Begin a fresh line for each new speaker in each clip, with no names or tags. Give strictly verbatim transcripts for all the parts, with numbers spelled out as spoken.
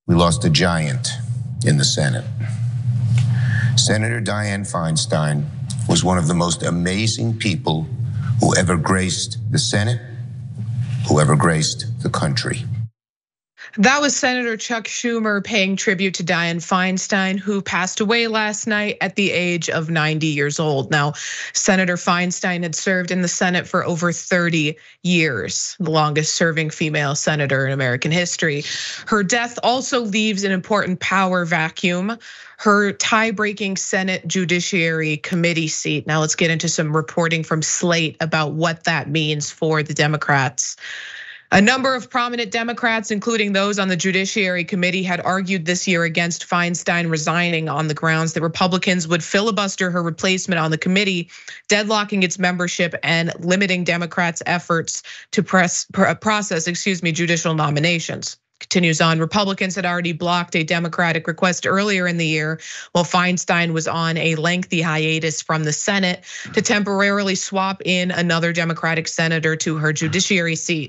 We lost a giant in the Senate. Senator Dianne Feinstein was one of the most amazing people who ever graced the Senate, who ever graced the country.
That was Senator Chuck Schumer paying tribute to Dianne Feinstein, who passed away last night at the age of ninety years old. Now, Senator Feinstein had served in the Senate for over thirty years, the longest serving female senator in American history. Her death also leaves an important power vacuum. Her tie-breaking Senate Judiciary Committee seat. Now let's get into some reporting from Slate about what that means for the Democrats. A number of prominent Democrats, including those on the Judiciary Committee, had argued this year against Feinstein resigning on the grounds that Republicans would filibuster her replacement on the committee, deadlocking its membership and limiting Democrats' efforts to press, process, excuse me, judicial nominations. Continues on, Republicans had already blocked a Democratic request earlier in the year while Feinstein was on a lengthy hiatus from the Senate to temporarily swap in another Democratic senator to her judiciary seat.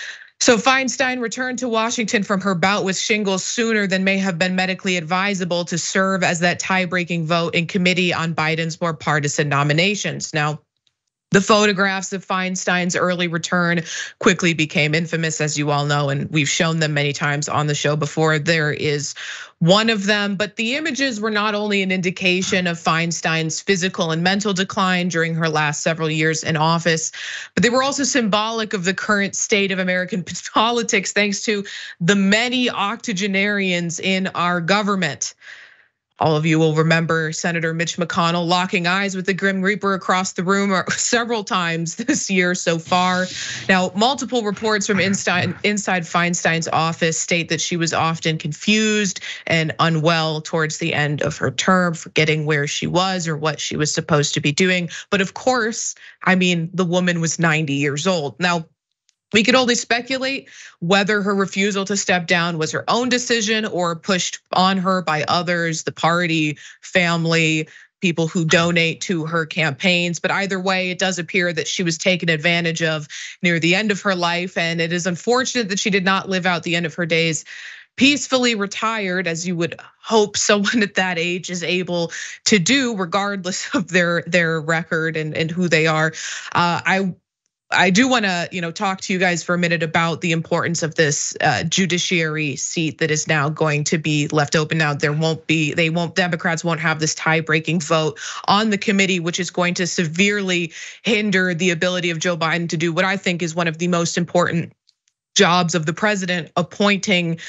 So Feinstein returned to Washington from her bout with shingles sooner than may have been medically advisable to serve as that tie-breaking vote in committee on Biden's more partisan nominations. Now, the photographs of Feinstein's early return quickly became infamous, as you all know, and we've shown them many times on the show before. There is one of them, but the images were not only an indication of Feinstein's physical and mental decline during her last several years in office, but they were also symbolic of the current state of American politics, thanks to the many octogenarians in our government. All of you will remember Senator Mitch McConnell locking eyes with the Grim Reaper across the room several times this year so far. Now, multiple reports from inside, inside Feinstein's office state that she was often confused and unwell towards the end of her term, forgetting where she was or what she was supposed to be doing. But of course, I mean, the woman was ninety years old. Now, we could only speculate whether her refusal to step down was her own decision or pushed on her by others, the party, family, people who donate to her campaigns. But either way, it does appear that she was taken advantage of near the end of her life. And it is unfortunate that she did not live out the end of her days peacefully retired, as you would hope someone at that age is able to do, regardless of their, their record and, and who they are. Uh, I I do want to, you know, talk to you guys for a minute about the importance of this judiciary seat that is now going to be left open. Now, there won't be, they won't, Democrats won't have this tie-breaking vote on the committee, which is going to severely hinder the ability of Joe Biden to do what I think is one of the most important jobs of the president, appointing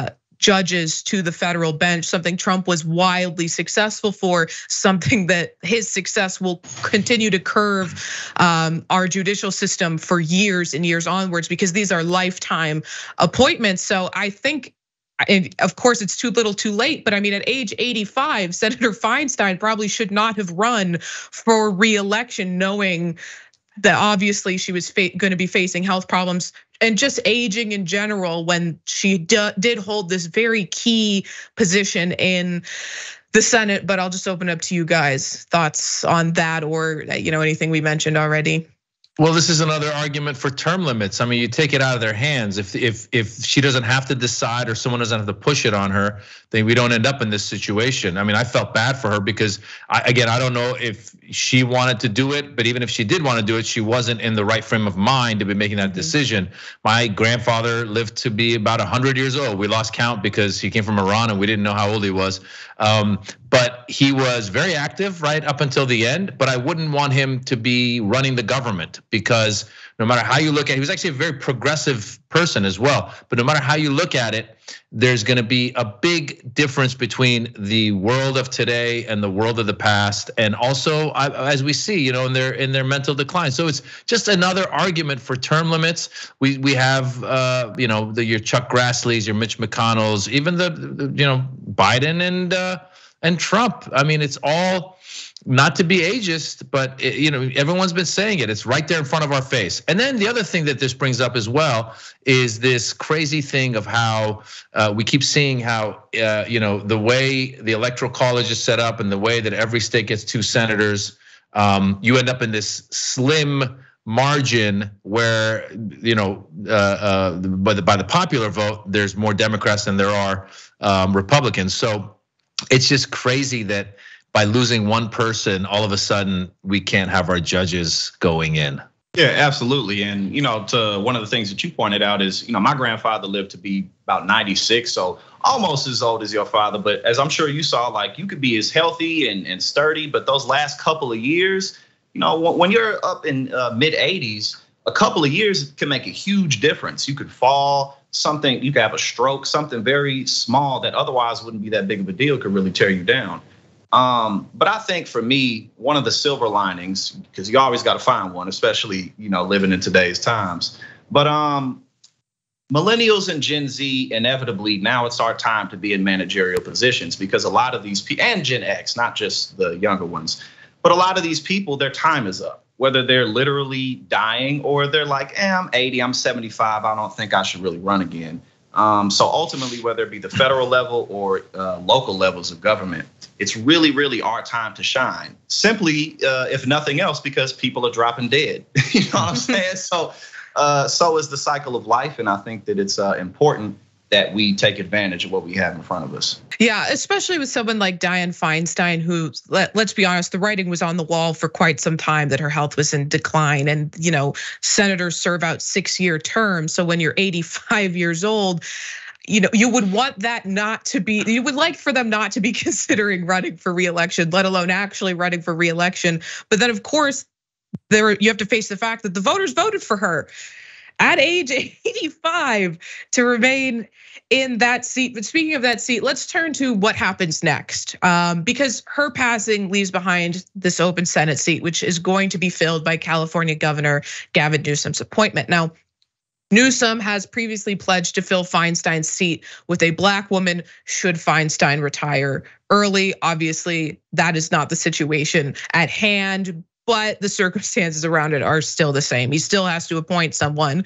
judges to the federal bench, something Trump was wildly successful for, something that his success will continue to curve our judicial system for years and years onwards, because these are lifetime appointments. So I think, and of course it's too little too late, but I mean, at age eighty-five, Senator Feinstein probably should not have run for re-election, knowing that obviously she was going to be facing health problems and just aging in general when she did hold this very key position in the Senate. But I'll just open up to you guys, thoughts on that, or you know, anything we mentioned already.
Well, this is another argument for term limits. I mean, you take it out of their hands. If if if she doesn't have to decide or someone doesn't have to push it on her, then we don't end up in this situation. I mean, I felt bad for her because, I, again, I don't know if she wanted to do it, but even if she did want to do it, she wasn't in the right frame of mind to be making that decision. My grandfather lived to be about one hundred years old. We lost count because he came from Iran and we didn't know how old he was. Um, but he was very active right up until the end, but I wouldn't want him to be running the government, because no matter how you look at it, he was actually a very progressive person as well. But no matter how you look at it, there's gonna be a big difference between the world of today and the world of the past. And also, as we see, you know, in their in their mental decline. So it's just another argument for term limits. We we have, you know, the, your Chuck Grassley's, your Mitch McConnell's, even the, you know, Biden and and Trump. I mean, it's all, not to be ageist, but you know, everyone's been saying it. It's right there in front of our face. And then the other thing that this brings up as well is this crazy thing of how we keep seeing how, you know, the way the electoral college is set up and the way that every state gets two senators, you end up in this slim margin where, you know, uh, uh, by the by the popular vote, there's more Democrats than there are um, Republicans. So it's just crazy that by losing one person, all of a sudden we can't have our judges going in.
Yeah, absolutely. And you know, to one of the things that you pointed out is, you know, my grandfather lived to be about ninety-six, so almost as old as your father. But as I'm sure you saw, like you could be as healthy and, and sturdy, but those last couple of years, you know, when you're up in uh, mid eighties, a couple of years can make a huge difference. You could fall, something, you could have a stroke, something very small that otherwise wouldn't be that big of a deal could really tear you down. Um, but I think for me, one of the silver linings, because you always got to find one, especially, you know, living in today's times. But um, millennials and Gen Z, inevitably, now it's our time to be in managerial positions, because a lot of these people, and Gen X, not just the younger ones, but a lot of these people, their time is up. Whether they're literally dying or they're like, eh, I'm eighty, I'm seventy-five, I don't think I should really run again. Um, so ultimately, whether it be the federal level or uh, local levels of government, it's really, really our time to shine. Simply, uh, if nothing else, because people are dropping dead. You know what I'm saying? So, uh, so is the cycle of life, and I think that it's uh, important that we take advantage of what we have in front of us.
Yeah, especially with someone like Dianne Feinstein, who, let, let's be honest, the writing was on the wall for quite some time that her health was in decline. And, you know, senators serve out six-year terms. So when you're eighty-five years old, you know, you would want that not to be, you would like for them not to be considering running for reelection, let alone actually running for reelection. But then, of course, there you have to face the fact that the voters voted for her at age eighty-five to remain in that seat. But speaking of that seat, let's turn to what happens next. Um, because her passing leaves behind this open Senate seat, which is going to be filled by California Governor Gavin Newsom's appointment. Now, Newsom has previously pledged to fill Feinstein's seat with a black woman should Feinstein retire early. Obviously, that is not the situation at hand, but the circumstances around it are still the same. He still has to appoint someone.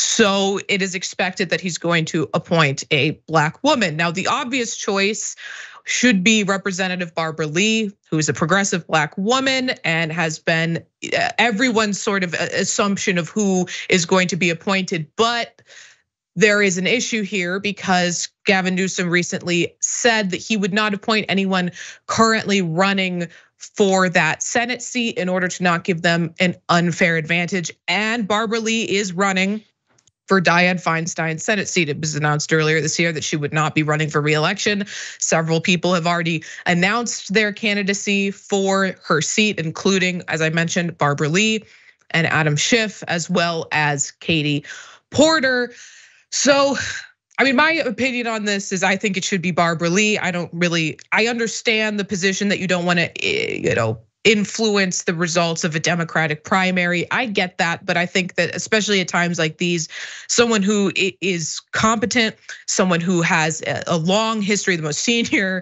So it is expected that he's going to appoint a black woman. Now, the obvious choice should be Representative Barbara Lee, who is a progressive black woman and has been everyone's sort of assumption of who is going to be appointed. But there is an issue here because Gavin Newsom recently said that he would not appoint anyone currently running for that Senate seat in order to not give them an unfair advantage. And Barbara Lee is running for Dianne Feinstein's Senate seat. It was announced earlier this year that she would not be running for reelection. Several people have already announced their candidacy for her seat, including, as I mentioned, Barbara Lee and Adam Schiff, as well as Katie Porter. So, I mean, my opinion on this is I think it should be Barbara Lee. I don't really, I understand the position that you don't want to, you know, influence the results of a Democratic primary. I get that, but I think that especially at times like these, someone who is competent, someone who has a long history, the most senior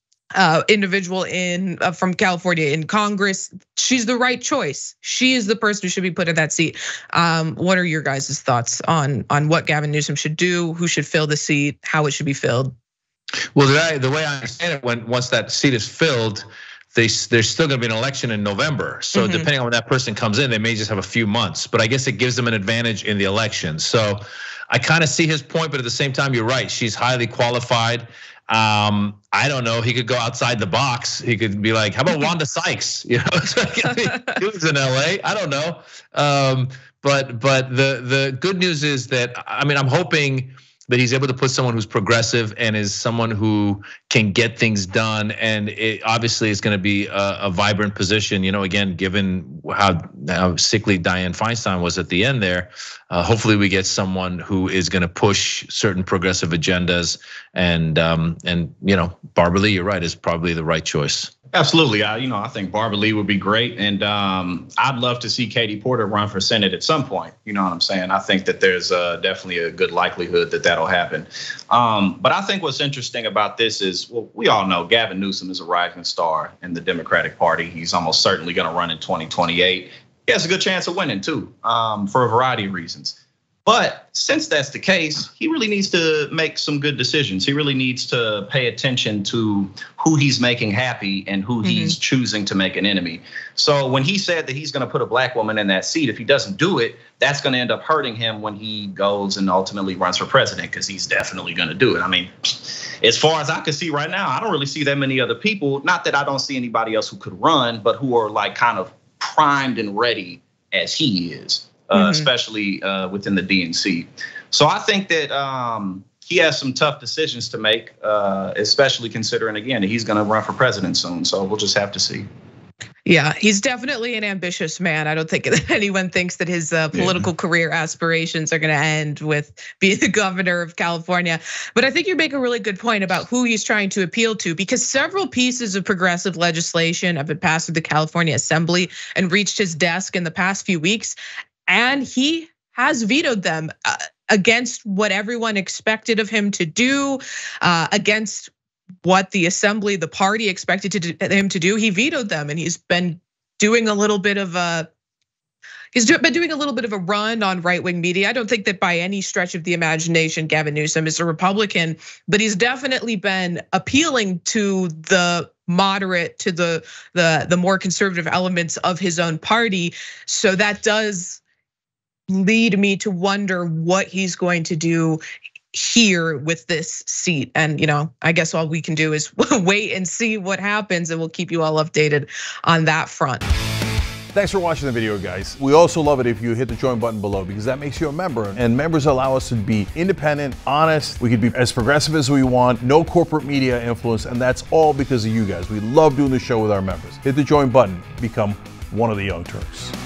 individual in from California in Congress, she's the right choice. She is the person who should be put in that seat. What are your guys' thoughts on on what Gavin Newsom should do, who should fill the seat, how it should be filled?
Well, the way I understand it, when once that seat is filled, They, there's still gonna be an election in November. So mm-hmm. depending on when that person comes in, they may just have a few months, but I guess it gives them an advantage in the election. So I kind of see his point, but at the same time, you're right, she's highly qualified. Um, I don't know, he could go outside the box. He could be like, how about Wanda Sykes? You know, he was in L A, I don't know. Um, but but the, the good news is that, I mean, I'm hoping that he's able to put someone who's progressive and is someone who can get things done. And it obviously is gonna be a, a vibrant position, you know, again, given how, how sickly Dianne Feinstein was at the end there. Uh, hopefully we get someone who is gonna push certain progressive agendas. And, um, and you know, Barbara Lee, you're right, is probably the right choice.
Absolutely, I, you know, I think Barbara Lee would be great, and um, I'd love to see Katie Porter run for Senate at some point. You know what I'm saying? I think that there's uh, definitely a good likelihood that that'll happen. Um, but I think what's interesting about this is, well, we all know Gavin Newsom is a rising star in the Democratic Party. He's almost certainly going to run in twenty twenty-eight. He has a good chance of winning too, um, for a variety of reasons. But since that's the case, he really needs to make some good decisions. He really needs to pay attention to who he's making happy and who mm-hmm. he's choosing to make an enemy. So when he said that he's gonna put a black woman in that seat, if he doesn't do it, that's gonna end up hurting him when he goes and ultimately runs for president, because he's definitely gonna do it. I mean, as far as I can see right now, I don't really see that many other people. Not that I don't see anybody else who could run, but who are like kind of primed and ready as he is. Uh, mm-hmm. Especially uh, within the D N C. So I think that um, he has some tough decisions to make, uh, especially considering, again, that he's going to run for president soon. So we'll just have to see.
Yeah, he's definitely an ambitious man. I don't think that anyone thinks that his uh, political yeah. career aspirations are going to end with being the governor of California. But I think you make a really good point about who he's trying to appeal to, because several pieces of progressive legislation have been passed through the California Assembly and reached his desk in the past few weeks. And he has vetoed them uh, against what everyone expected of him to do, uh, against what the assembly, the party expected to do, him to do. He vetoed them, and he's been doing a little bit of a, he's been doing a little bit of a run on right-wing media. I don't think that by any stretch of the imagination, Gavin Newsom is a Republican, but he's definitely been appealing to the moderate, to the the the more conservative elements of his own party. So that does lead me to wonder what he's going to do here with this seat. And you know, I guess all we can do is wait and see what happens, and we'll keep you all updated on that front.
Thanks for watching the video, guys. We also love it if you hit the join button below, because that makes you a member, and members allow us to be independent, honest. We can be as progressive as we want, no corporate media influence, and that's all because of you guys. We love doing the show with our members. Hit the join button, become one of the Young Turks.